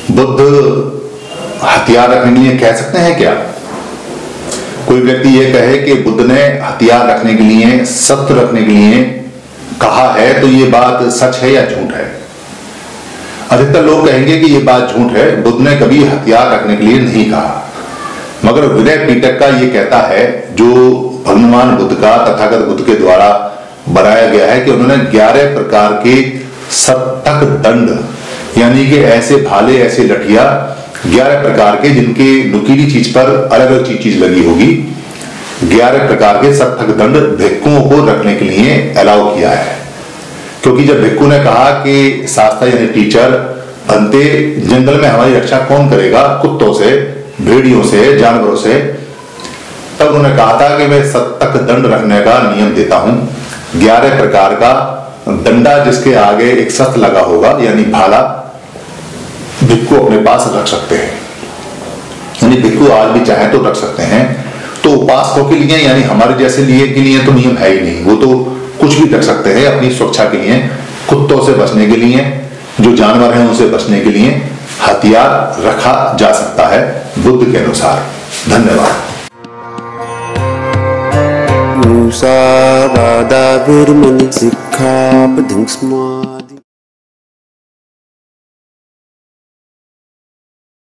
बुद्ध हथियार रखने के लिए कह सकते हैं क्या? कोई व्यक्ति ये कहे कि बुद्ध ने हथियार रखने के लिए, शस्त्र रखने के लिए कहा है, तो ये बात सच है या झूठ है? अधिकतर लोग कहेंगे कि ये बात झूठ है, बुद्ध ने कभी हथियार रखने के लिए नहीं कहा। मगर विनय पिटक का ये कहता है, जो भगवान बुद्ध का, तथागत बुद्ध के द्वारा बनाया गया है, कि उन्होंने 11 प्रकार के सतक दंड, यानी कि ऐसे भाले, ऐसे लठिया 11 प्रकार के, जिनके नुकीली चीज पर अलग अलग चीज लगी होगी, 11 प्रकार के सतक दंड भिक्खुओं को रखने के लिए अलाउ किया है। क्योंकि जब भिक्खु ने कहा कि शास्त्र यानी टीचर बनते, जंगल में हमारी रक्षा कौन करेगा, कुत्तों से, भेड़ियों से, जानवरों से, तब उन्होंने कहा था कि मैं सतक दंड रखने का नियम देता हूं। 11 प्रकार का डंडा जिसके आगे एक शस्त्र लगा होगा, यानी भाला, भिक्खु अपने पास रख सकते हैं। यानी भिक्खु आज भी चाहे तो रख सकते हैं। तो उपासकों के लिए, यानी हमारे जैसे लिए के लिए तो नियम है ही नहीं। वो तो कुछ भी रख सकते हैं अपनी सुरक्षा के लिए, कुत्तों से बचने के लिए, जो जानवर हैं उनसे बचने के लिए हथियार रखा जा सकता है बुद्ध के अनुसार। धन्यवाद। Musa bada birmani sikha padang smart